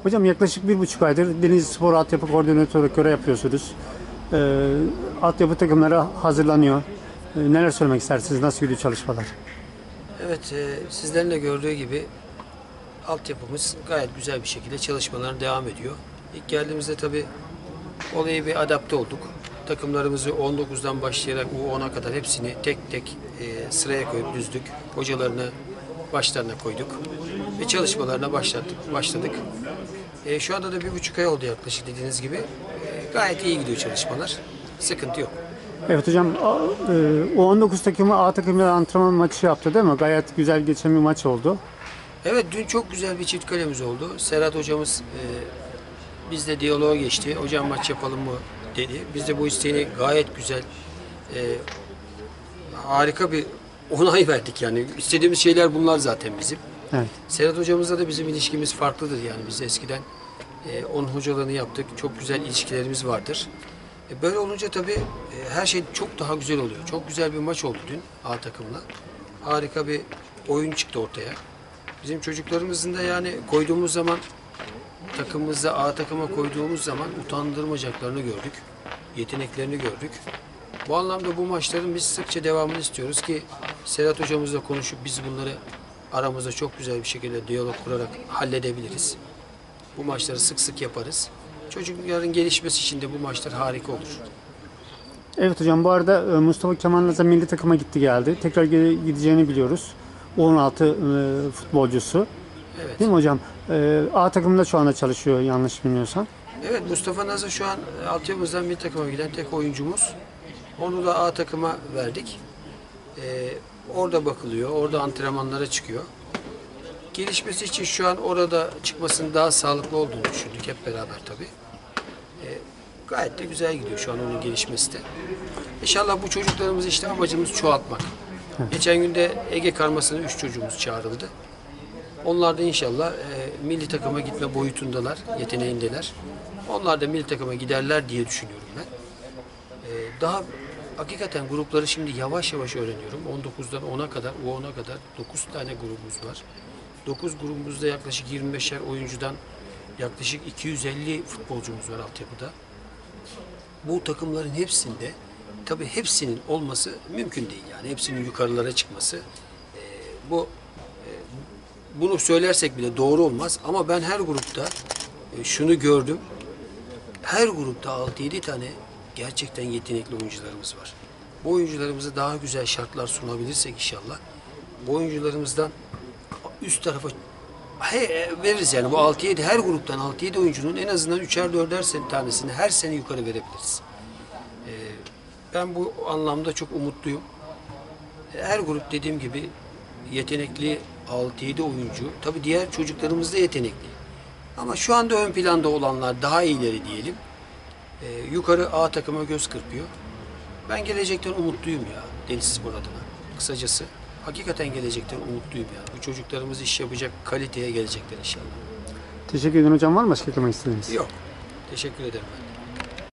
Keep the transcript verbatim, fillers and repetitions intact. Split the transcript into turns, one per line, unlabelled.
Hocam yaklaşık bir buçuk aydır Denizli Spor Altyapı Koordinatörü görev yapıyorsunuz. Ee, altyapı takımları hazırlanıyor. Ee, neler söylemek istersiniz? Nasıl gidiyor çalışmalar?
Evet, e, sizlerin de gördüğü gibi altyapımız gayet güzel bir şekilde çalışmalarına devam ediyor. İlk geldiğimizde tabii olaya bir adapte olduk. Takımlarımızı on dokuzdan başlayarak U ona kadar hepsini tek tek e, sıraya koyup düzdük. Hocalarını başlarına koyduk ve çalışmalarına başladık. başladık. E, şu anda da bir buçuk ay oldu yaklaşık dediğiniz gibi. E, gayet iyi gidiyor çalışmalar. Sıkıntı yok.
Evet hocam, a- e, U on dokuz takımı A takımıyla antrenman maçı yaptı değil mi? Gayet güzel geçen bir maç oldu.
Evet, dün çok güzel bir çift kalemiz oldu. Serhat hocamız e, bizle diyaloğa geçti. Hocam maç yapalım mı dedi. Biz de bu isteğini gayet güzel, e, harika bir onay verdik yani. İstediğimiz şeyler bunlar zaten bizim.
Evet.
Serhat hocamızla da bizim ilişkimiz farklıdır yani. Biz eskiden e, onun hocalığını yaptık. Çok güzel ilişkilerimiz vardır. E, böyle olunca tabii e, her şey çok daha güzel oluyor. Çok güzel bir maç oldu dün A takımla. Harika bir oyun çıktı ortaya. Bizim çocuklarımızın da yani koyduğumuz zaman takımımızda A takıma koyduğumuz zaman utandırmayacaklarını gördük. Yeteneklerini gördük. Bu anlamda bu maçların biz sıkça devamını istiyoruz ki Serhat hocamızla konuşup biz bunları aramızda çok güzel bir şekilde diyalog kurarak halledebiliriz. Bu maçları sık sık yaparız. Çocukların gelişmesi için de bu maçlar harika olur.
Evet hocam, bu arada e, Mustafa Kemal Laza milli takıma gitti geldi. Tekrar geri gideceğini biliyoruz. U on altı e, futbolcusu.
Evet.
Değil mi hocam? E, A takımında şu anda çalışıyor yanlış bilmiyorsam.
Evet, Mustafa Naz'a şu an altyapımızdan bir takıma giden tek oyuncumuz. Onu da A takıma verdik. Ee, orada bakılıyor, orada antrenmanlara çıkıyor. Gelişmesi için şu an orada çıkmasının daha sağlıklı olduğunu düşündük hep beraber tabii. Ee, gayet de güzel gidiyor şu an onun gelişmesi de. İnşallah bu çocuklarımızı işte amacımız çoğaltmak. Geçen günde Ege karmasına üç çocuğumuz çağrıldı. Onlar da inşallah e, milli takıma gitme boyutundalar, yeteneğindeler. Onlar da milli takıma giderler diye düşünüyorum ben. E, daha hakikaten grupları şimdi yavaş yavaş öğreniyorum. on dokuzdan ona kadar, U ona kadar dokuz tane grubumuz var. dokuz grubumuzda yaklaşık yirmi beşer oyuncudan yaklaşık iki yüz elli futbolcumuz var altyapıda. Bu takımların hepsinde tabii hepsinin olması mümkün değil yani. Hepsinin yukarılara çıkması. E, bu Bunu söylersek bile doğru olmaz ama ben her grupta e, şunu gördüm. Her grupta altı yedi tane gerçekten yetenekli oyuncularımız var. Bu oyuncularımıza daha güzel şartlar sunabilirsek inşallah bu oyuncularımızdan üst tarafa he, veririz yani bu altı yedi her gruptan altı yedi oyuncunun en azından üçer dörder tanesini her sene yukarı verebiliriz. E, ben bu anlamda çok umutluyum. Her grup dediğim gibi yetenekli altı yedi oyuncu. Tabii diğer çocuklarımız da yetenekli. Ama şu anda ön planda olanlar daha iyileri diyelim. Ee, yukarı A takıma göz kırpıyor. Ben gelecekten umutluyum ya Denizli Spor adına. Kısacası hakikaten gelecekten umutluyum ya. Bu çocuklarımız iş yapacak kaliteye gelecekler inşallah.
Teşekkür ederim hocam. Var mı başka eklemek istediğiniz?
Yok. Teşekkür ederim ben.